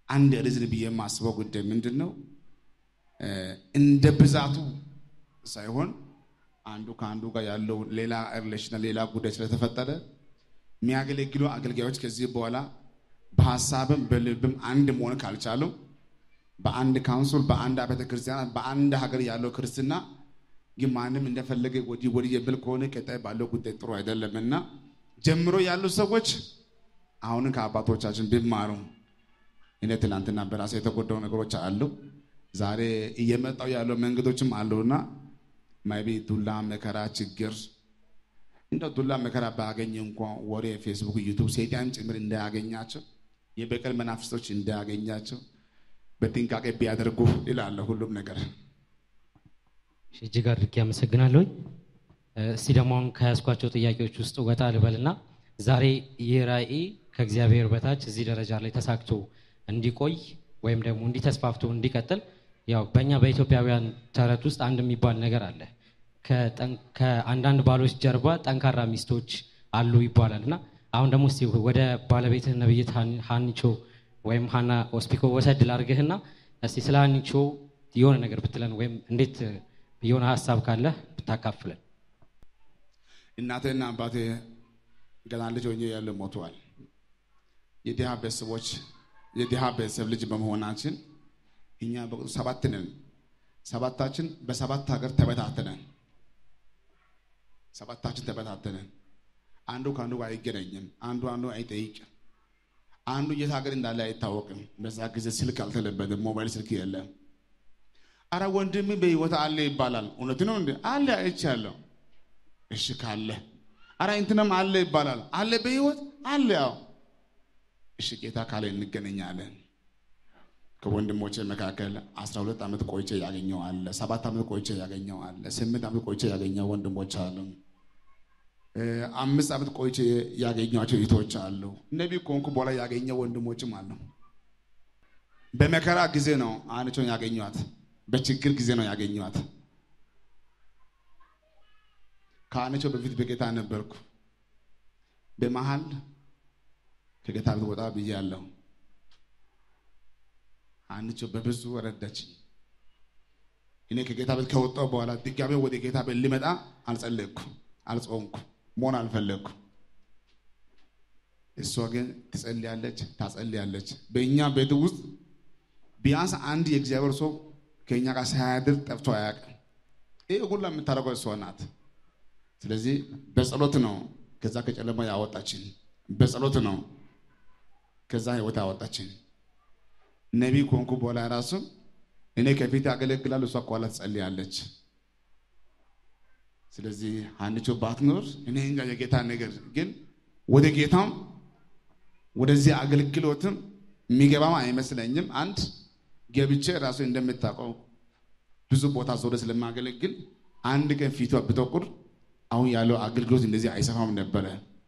አንድ ሪዝን ብዬ የማስበው ጉዳይ ምንድነው እንደ ብዛቱ ሳይሆን አንዱ ከአንዱ ጋር ያለው ሌላ ሪሌሽን ሌላ ጉዳይ ስለተፈጠረ የሚያገለግሉ አገልጋዮች ከዚህ በኋላ በሐሳብም በልብም አንድ መሆን ካልቻሉ በአንድ ካውንስል በአንድ ቤተክርስቲያን በአንድ ሀገር ያለው ክርስትና ግማንም እንደፈለገ ወዲ የብል ከሆነ ቀጣይ ባለው ጉዳይ ጥሩ አይደለምና ጀምሮ ያሉ ሰዎች አሁን ከአባቶቻችን ቢማሩ እኔ ትናንትና በራሴ የተጎዳው ነገሮች አሉ ዛሬ እየመጣው ያለው መንገዶችም አሉና ማይቢ ዱላ መከራ ችግር እንደው ዱላ መከራ ባገኘ እንኳን ወሬ ፌስቡክ ዩቲዩብ ሰይጣን ጭምር እንዳያገኛቸው የበቀል መናፍስቶች እንዳያገኛቸው በጥንቃቄ ቢያደርጉ ይላል ሁሉም ነገር እጅግ አድርጌ አመሰግናለሁ እስቲ ደግሞ ከያስኳቸው ጥያቄዎች ውስጥ ወጣ ልበልና ዛሬ የራእይ ከእግዚአብሔር በታች እዚህ ደረጃ ላይ ተሳክቶ እንዲቆይ ወይም ደግሞ እንዲተስፋፍቶ እንዲቀጥል ያው በእኛ በኢትዮጵያውያን ተረት ውስጥ አንድ የሚባል ነገር አለ ከአንዳንድ ባሎች ጀርባ ጠንካራ ሚስቶች አሉ ይባላልና አሁን ደግሞ እስቲ ወደ ባለቤትህ ነብይት ሃኒቾ ወይም ሃና ኦስፒኮ ወሰድ ላርግህና እስቲ ስለ ሃኒቾ የሆነ ነገር ብትለን ወይም እንዴት የሆነ ሐሳብ ካለ ብታካፍለን እናቴና አባቴ ገና ልጅ ሆኜ ያለው ሞተዋል የዲሃ ቤተሰቦች የዲሃ ቤተሰብ ልጅ በመሆናችን እኛ በቁጥር 7 ነን ሰባታችን በሰባት ሀገር ተበታተነን ሰባታችን ተበታተነን አንዱ ካንዱ ጋር አይገናኝም አንዱ አይጠይቅም አንዱ የት ሀገር እንዳለ አይታወቅም በዛ ጊዜ ስልክ አልተለበደም ሞባይል ስልክ የለም አራ ወንድም በህይወት አለ ይባላል እውነት ነው እንዴ አለ አይቻለሁ እሺ ካለ አራ እንትንም አለ ይባላል አለ በህይወት አለ ያው እሺ ጌታ ካለ እንገናኛለን ከወንድሞቼ መካከል 12 አመት ቆይቼ ያገኘው አለ 7 አመት ቆይቼ ያገኘው አለ 8 አመት ቆይቼ ያገኘው ወንድሞች አሉ 5 አመት ቆይቼ ያገኘዋቸው እህቶች አሉ ነብይ ኮንኩ በኋላ ያገኘው ወንድሞችም አሉ በመከራ ጊዜ ነው አንቾን ያገኘዋት በችግር ጊዜ ነው ያገኘዋት ካንቾ በፊት በጌታ ነበርኩ በመሃል ከጌታ ቤት ወጣ ብያለሁ አንቾ በብዙ ወረደች እኔ ከጌታ ቤት ከወጣው በኋላ ድጋሜ ወደ ጌታ ቤት ልመጣ አልጸለይኩ አልጾምኩ ሞን አልፈለኩ እሷ ግን ትጸልያለች ታጸልያለች በእኛ ቤት ውስጥ ቢያንስ አንድ የእግዚአብሔር ሰው ከኛ ጋር ሳያድር ጠፍቶ አያውቅም ይሄ ሁሉ የምታረገው እሷ ናት ስለዚህ በጸሎት ነው ከዛ ከጨለማ ያወጣችን በጸሎት ነው ከዛ ህይወት ያወጣችን ነብይ ኮንኩ በኋላ ራሱ እኔ ከፊት ያገለግላለሁ እሷ ቋላ ትጸልያለች ስለዚህ አንቺ ባትኖር እኔ እንጃ የጌታ ነገር ግን ወደ ጌታም ወደዚህ አገልግሎትም የሚገባም አይመስለኝም አንድ ገብቼ ራሱ እንደምታውቀው ብዙ ቦታ ዞረ ስለማገለግል አንድ ቀን ፊቷ ብትቆር አሁን ያለው አገልግሎት እንደዚህ አይሰፋም ነበር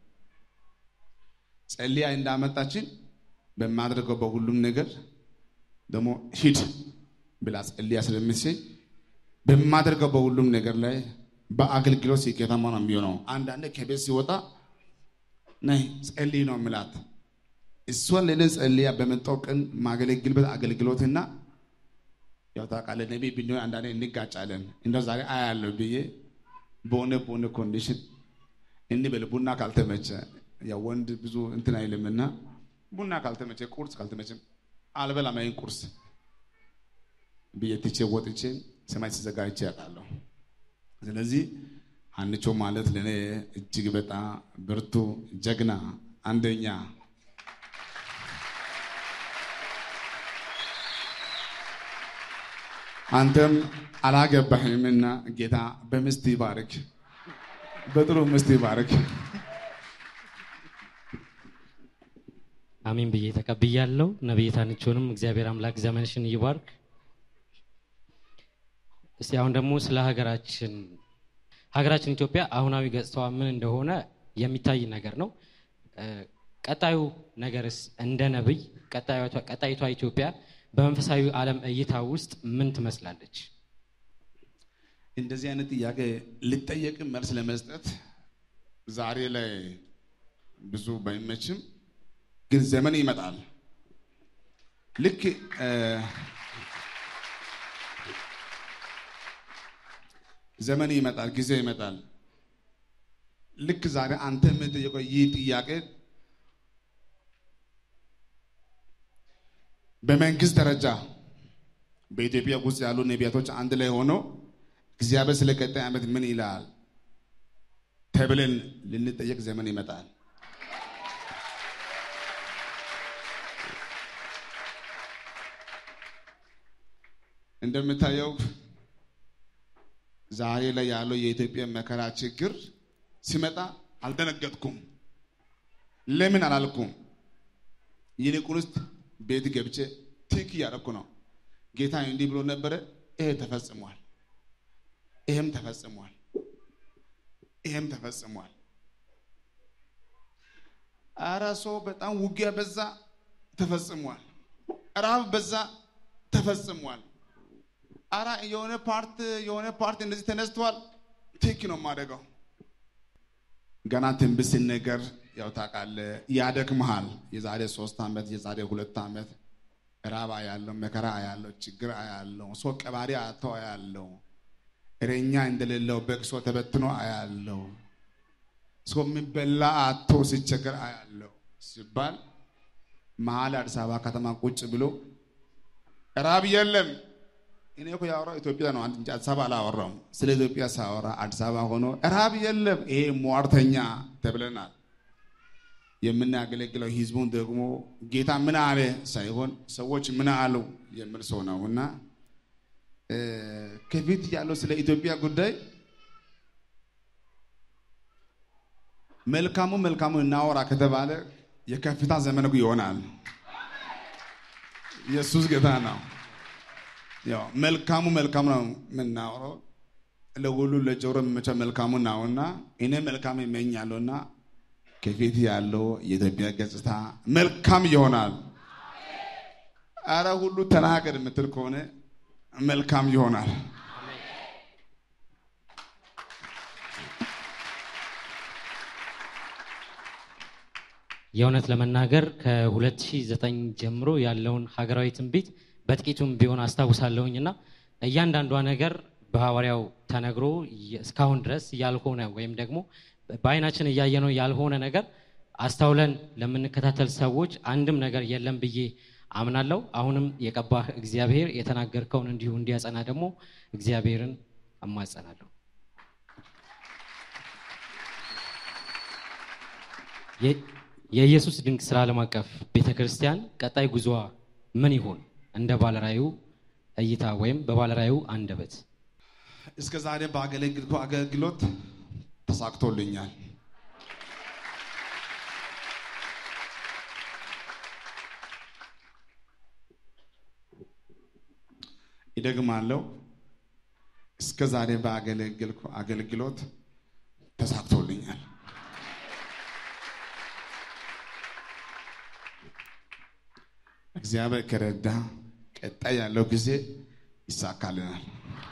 ጸልያ እንዳመጣችን በማድረገው በሁሉም ነገር ደሞ ሂድ ብላ ጸልያ ስለምትሰኝ በማድረገው በሁሉም ነገር ላይ በአገልግሎት ሲከታማ ነው የሚሆነው አንዳንዴ ከቤት ሲወጣ ነይ ጸልይ ነው ምላት እሷን ለጸልያ በመጣው ቀን ማገለግልበት አገልግሎትና ያው ታውቃለህ ነብይ ቢሆን አንዳንዴ እንጋጫለን እንደው ዛሬ አያለው ብዬ በሆነ ኮንዲሽን እንበል ቡና ካልተመቸ ያው ወንድ ብዙ እንትን አይልምና ቡና ካልተመቸ ቁርስ ካልተመቸ አልበላም አይን ቁርስ በየትቼ ወጥቼ ሰማይ ተዘጋጅቼ ያውቃለሁ ስለዚህ አንቾ ማለት ለኔ እጅግ በጣም ብርቱ ጀግና አንደኛ አንተም አላገባህምና ጌታ በሚስት ይባርክ በጥሩ ሚስት ይባርክ አሜን ብዬ ተቀብያለሁ ነብይ አንቾንም እግዚአብሔር አምላክ ዘመንሽን ይባርክ እስቲ አሁን ደግሞ ስለ ሀገራችን ኢትዮጵያ አሁናዊ ገጽታዋ ምን እንደሆነ የሚታይ ነገር ነው ቀጣዩ ነገርስ እንደ ነብይ ቀጣይቷ ኢትዮጵያ በመንፈሳዊ ዓለም እይታ ውስጥ ምን ትመስላለች እንደዚህ አይነት ጥያቄ ልጠየቅ መልስ ለመስጠት ዛሬ ላይ ብዙ ባይመችም ግን ዘመን ይመጣል ልክ ዘመን ይመጣል፣ ጊዜ ይመጣል። ልክ ዛሬ አንተ የምትጠይቀው ይህ ጥያቄ በመንግስት ደረጃ በኢትዮጵያ ውስጥ ያሉ ነቢያቶች አንድ ላይ ሆኖ እግዚአብሔር ስለ ቀጣይ ዓመት ምን ይላል ተብለን ልንጠየቅ ዘመን ይመጣል። እንደምታየው ዛሬ ላይ ያለው የኢትዮጵያ መከራ ችግር ሲመጣ አልደነገጥኩም። ለምን አላልኩም? ይልቁንስ ቤት ገብቼ ትክ ያደረኩ ነው። ጌታ እንዲህ ብሎ ነበረ፣ ይሄ ተፈጽሟል፣ ይሄም ተፈጽሟል፣ ይሄም ተፈጽሟል። ኧረ ሰው በጣም ውጊያ በዛ፣ ተፈጽሟል። ራብ በዛ፣ ተፈጽሟል። ኧረ የሆነ ፓርት እንደዚህ ተነስቷል፣ ትክ ነው የማደርገው። ገና ትንቢት ሲነገር ያው ታውቃለህ ያደክምሃል። የዛሬ 3 ዓመት የዛሬ 2 ዓመት ራባ ያለው መከራ ያለው ችግር ያለው ሰው ቀባሪ አጥቶ ያለው እረኛ እንደሌለው በቅሶ ተበትኖ ያለው ሰው የሚበላ አጥቶ ሲቸገር ያለው ሲባል መሀል አዲስ አበባ ከተማ ቁጭ ብሎ ራብ የለም። እኔ እኮ ያወራው ኢትዮጵያ ነው እንጂ አዲስ አበባ አላወራም። ስለ ኢትዮጵያ ሳወራ አዲስ አበባ ሆኖ ራብ የለም ይሄ ሟርተኛ ተብለናል። የምናገለግለው ህዝቡን ደግሞ ጌታ ምን አለ ሳይሆን ሰዎች ምን አሉ የሚል ሰው ነውና ከፊት ያለው ስለ ኢትዮጵያ ጉዳይ መልካሙ እናወራ ከተባለ የከፍታ ዘመን ይሆናል። ኢየሱስ ጌታ ነው። ያው መልካሙ ነው የምናወራው ለሁሉ ለጆሮ የሚመቸው መልካሙ ነውና እኔ መልካም እመኛለሁና ከፊት ያለው የኢትዮጵያ ገጽታ መልካም ይሆናል። አረ ሁሉ ተናገር የምትል ከሆነ መልካም ይሆናል። የእውነት ለመናገር ከ2009 ጀምሮ ያለውን ሀገራዊ ትንቢት በጥቂቱም ቢሆን አስታውሳለሁኝና እያንዳንዷ ነገር በሐዋርያው ተነግሮ እስካሁን ድረስ ያልሆነ ወይም ደግሞ በአይናችን ያያየነው ያልሆነ ነገር አስተውለን ለምንከታተል ሰዎች አንድም ነገር የለም ብዬ አምናለሁ። አሁንም የቀባህ እግዚአብሔር የተናገርከውን እንዲሁ እንዲያጸና ደግሞ እግዚአብሔርን አማጸናለሁ። የኢየሱስ ድንቅ ስራ ዓለም አቀፍ ቤተክርስቲያን ቀጣይ ጉዞዋ ምን ይሆን? እንደ ባለራዩ እይታ ወይም በባለራዩ አንደበት እስከ ዛሬ ባገለግልኩ አገልግሎት ተሳክቶልኛል። ይደግማለሁ። እስከ ዛሬ ባገለግልኩ አገልግሎት ተሳክቶልኛል። እግዚአብሔር ከረዳ ቀጣይ ያለው ጊዜ ይሳካልናል።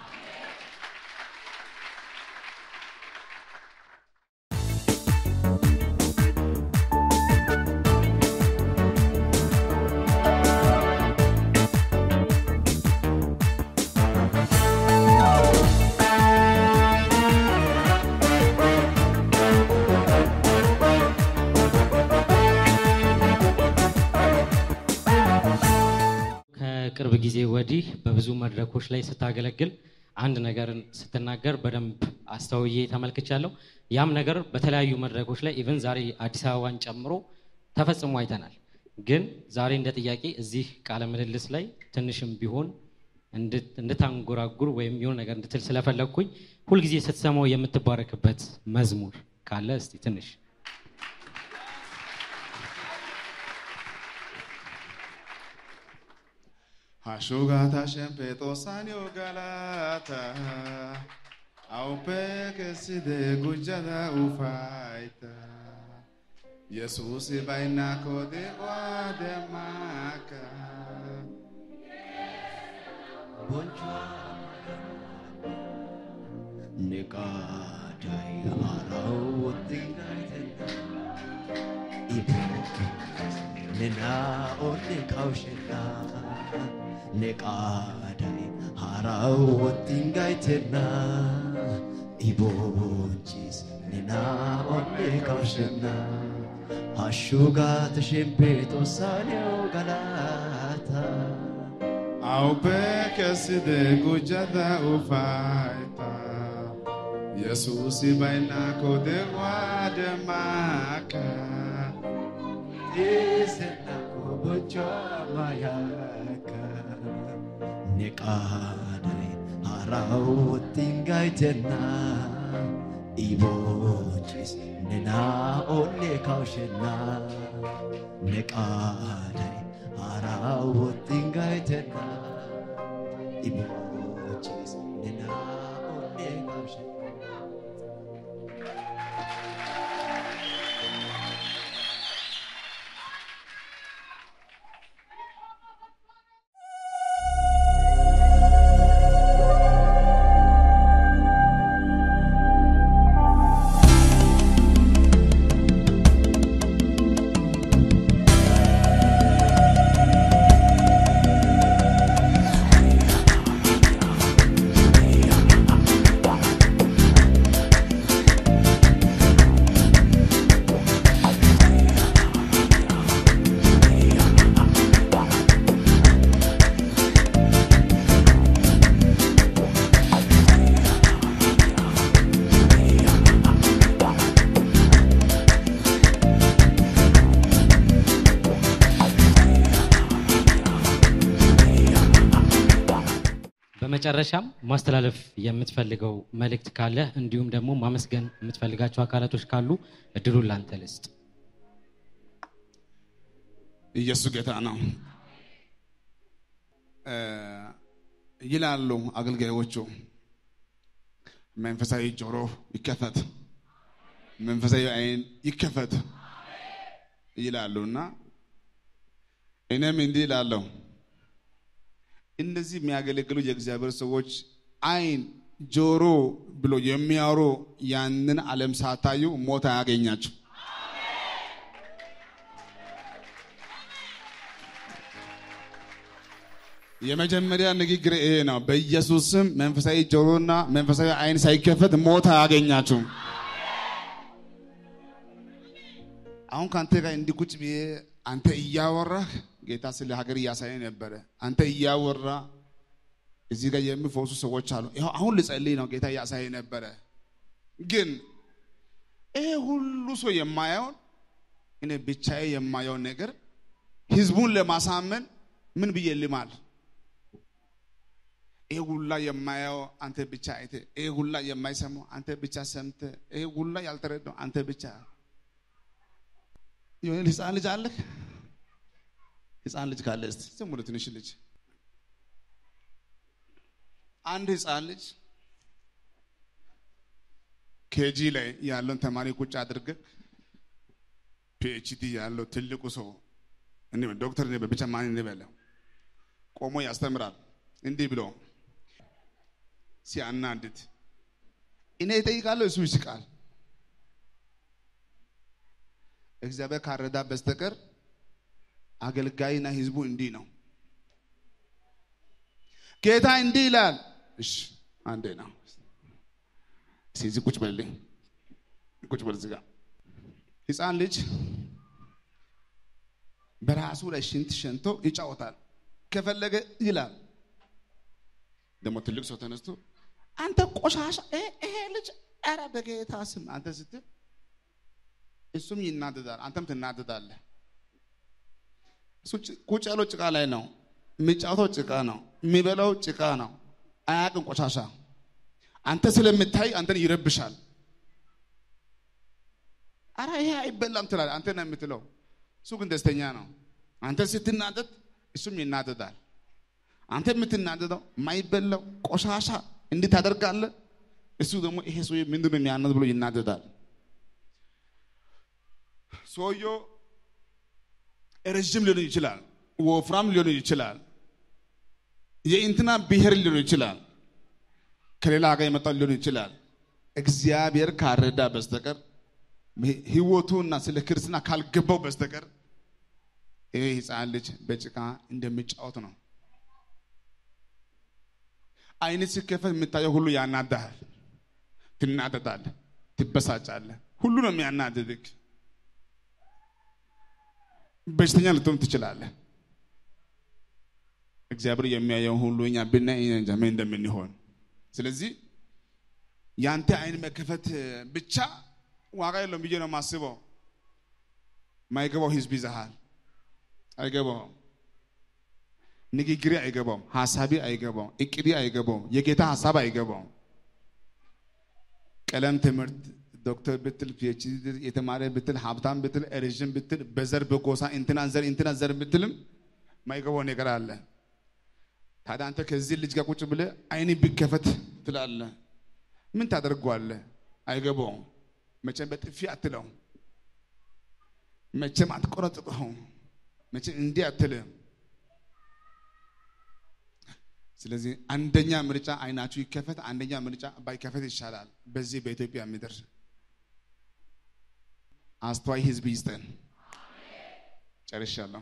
ቅርብ ጊዜ ወዲህ በብዙ መድረኮች ላይ ስታገለግል አንድ ነገርን ስትናገር በደንብ አስተውዬ ተመልክቻለሁ። ያም ነገር በተለያዩ መድረኮች ላይ ኢቭን ዛሬ አዲስ አበባን ጨምሮ ተፈጽሞ አይተናል። ግን ዛሬ እንደ ጥያቄ እዚህ ቃለ ምልልስ ላይ ትንሽም ቢሆን እንድታንጎራጉር ወይም የሆነ ነገር እንድትል ስለፈለግኩኝ ሁልጊዜ ስትሰማው የምትባረክበት መዝሙር ካለ እስቲ ትንሽ Ashugata shempeto sanyo galata Aupe que si de gujada ufaita Jesus baina kode wade maka Boncha Nikadai Arauti nena onne kaushena neqadai harawottin gaitena ibonchis nena onne kaushena ashugat shempeto sanyo galata au bekeside gujada ufaita Jesus baina kode wade maka isena kobocha mayaka neqadai harawottin gaitena ibonchis nena onne kaushena neqadai harawottin gaitena ibonchis nena onne kaushena በመጨረሻም ማስተላለፍ የምትፈልገው መልእክት ካለ እንዲሁም ደግሞ ማመስገን የምትፈልጋቸው አካላቶች ካሉ እድሉን ላንተ ልስጥ። ኢየሱስ ጌታ ነው ይላሉ አገልጋዮቹ። መንፈሳዊ ጆሮ ይከፈት፣ መንፈሳዊ አይን ይከፈት ይላሉና እኔም እንዲህ እላለሁ። እነዚህ የሚያገለግሉ የእግዚአብሔር ሰዎች አይን ጆሮ ብሎ የሚያወሩ ያንን ዓለም ሳታዩ ሞት አያገኛችሁ። የመጀመሪያ ንግግር ይሄ ነው። በኢየሱስ ስም መንፈሳዊ ጆሮና መንፈሳዊ አይን ሳይከፈት ሞት አያገኛችሁ። አሁን ካንተ ጋር እንዲቁጭ ብዬ አንተ እያወራህ ጌታ ስለ ሀገር ያሳየ ነበር። አንተ እያወራ እዚህ ጋር የሚፈውሱ ሰዎች አሉ። ይሄ አሁን ልጸልይ ነው ጌታ ያሳየ ነበር። ግን ይሄ ሁሉ ሰው የማያውን እኔ ብቻዬ የማየው ነገር ህዝቡን ለማሳመን ምን ብዬ ልማል? ይሄ ሁላ የማየው አንተ ብቻ አይተ፣ ይሄ ሁላ የማይሰማው አንተ ብቻ ሰምተ፣ ይሄ ሁላ ያልተረዳው አንተ ብቻ። የሆነ ህፃን ልጅ አለ። ህፃን ልጅ ካለ እስቲ ዝም ብሎ ትንሽ ልጅ አንድ ህፃን ልጅ ኬጂ ላይ ያለውን ተማሪ ቁጭ አድርገ ፒኤችዲ ያለው ትልቁ ሰው እንዴ ዶክተር ነው ብቻ ማን ነው ቆሞ ያስተምራል እንዲህ ብሎ ሲያናድድ እኔ እጠይቃለሁ እሱ ይስቃል። እግዚአብሔር ካረዳ በስተቀር አገልጋይና ህዝቡ እንዲህ ነው። ጌታ እንዲህ ይላል። እሺ አንዴ ነው ሲዚ ቁጭ በልኝ ቁጭ በል እዚህ ጋር ህፃን ልጅ በራሱ ላይ ሽንት ሸንቶ ይጫወታል ከፈለገ ይላል። ደግሞ ትልቅ ሰው ተነስቶ አንተ ቆሻሻ ይሄ ልጅ አረ በጌታ ስም አንተ ስትል እሱም ይናደዳል፣ አንተም ትናደዳለህ። እሱ ቁጭ ያለው ጭቃ ላይ ነው፣ የሚጫወተው ጭቃ ነው፣ የሚበላው ጭቃ ነው። አያውቅም ቆሻሻ። አንተ ስለምታይ አንተን ይረብሻል። አረ ይሄ አይበላም ትላለህ፣ አንተ ነህ የምትለው። እሱ ግን ደስተኛ ነው። አንተ ስትናደድ እሱም ይናደዳል። አንተ የምትናደደው ማይበላው ቆሻሻ እንዴት ታደርጋለህ? እሱ ደግሞ ይሄ ሰው ምንድነው የሚያናድ ብሎ ይናደዳል። ሰውየው ረጅም ሊሆን ይችላል፣ ወፍራም ሊሆን ይችላል፣ የእንትና ብሔር ሊሆን ይችላል፣ ከሌላ ሀገር የመጣ ሊሆን ይችላል። እግዚአብሔር ካረዳ በስተቀር ህይወቱና ስለ ክርስትና ካልገባው በስተቀር ይሄ ሕፃን ልጅ በጭቃ እንደሚጫወት ነው። አይን ሲከፈት የምታየው ሁሉ ያናዳል፣ ትናደዳለህ፣ ትበሳጫለህ። ሁሉ ነው የሚያናድድህ። በሽተኛ ልትሆን ትችላለህ። እግዚአብሔር የሚያየው ሁሉ እኛ ብናይ እንጃ ምን እንደምንሆን። ስለዚህ ያንተ አይን መከፈት ብቻ ዋጋ የለውም ብዬ ነው የማስበው። ማይገባው ህዝብ ይዘሃል፣ አይገባውም። ንግግሬ አይገባውም፣ ሐሳቤ አይገባውም፣ እቅዴ አይገባውም፣ የጌታ ሐሳብ አይገባውም። ቀለም ትምህርት ዶክተር ብትል ፒኤችዲ የተማረ ብትል ሀብታም ብትል ረጅም ብትል በዘር በጎሳ እንትና ዘር ብትልም ማይገባው ነገር አለ። ታዲያ አንተ ከዚህ ልጅ ጋር ቁጭ ብለህ አይን ቢከፈት ትላለህ። ምን ታደርገዋለህ? አይገባውም። መቼም በጥፊ አትለው፣ መቼም አትቆረጥጠው፣ መቼም እንዲህ አትልም። ስለዚህ አንደኛ ምርጫ አይናችሁ ይከፈት፣ አንደኛ ምርጫ ባይከፈት ይሻላል። በዚህ በኢትዮጵያ ምድር አስተዋይ ህዝብ ይስጠን። ጨርሻለሁ።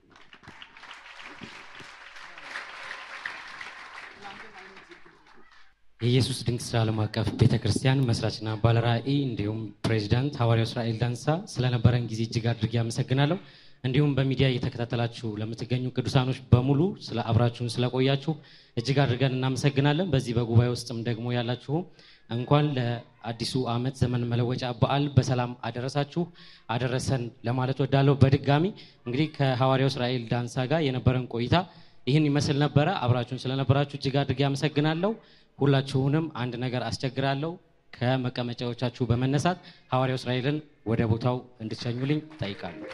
የኢየሱስ ድንቅ ስራ ዓለም አቀፍ ቤተክርስቲያን መስራችና ባለራዕይ እንዲሁም ፕሬዚዳንት ሐዋርያው እስራኤል ዳንሳ ስለነበረን ጊዜ እጅግ አድርጌ አመሰግናለሁ። እንዲሁም በሚዲያ እየተከታተላችሁ ለምትገኙ ቅዱሳኖች በሙሉ ስለ አብራችሁን ስለቆያችሁ እጅግ አድርገን እናመሰግናለን። በዚህ በጉባኤ ውስጥም ደግሞ ያላችሁ እንኳን ለአዲሱ ዓመት ዘመን መለወጫ በዓል በሰላም አደረሳችሁ አደረሰን ለማለት ወዳለሁ። በድጋሚ እንግዲህ ከሐዋርያው እስራኤል ዳንሳ ጋር የነበረን ቆይታ ይህን ይመስል ነበረ። አብራችሁን ስለነበራችሁ እጅግ አድርጌ አመሰግናለሁ። ሁላችሁንም አንድ ነገር አስቸግራለሁ። ከመቀመጫዎቻችሁ በመነሳት ሐዋርያው እስራኤልን ወደ ቦታው እንድትሸኙልኝ ጠይቃለሁ።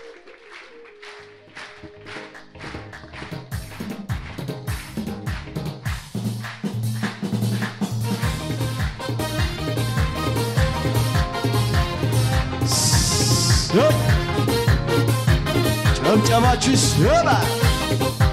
ጨብጨባችሁ ይሰማል።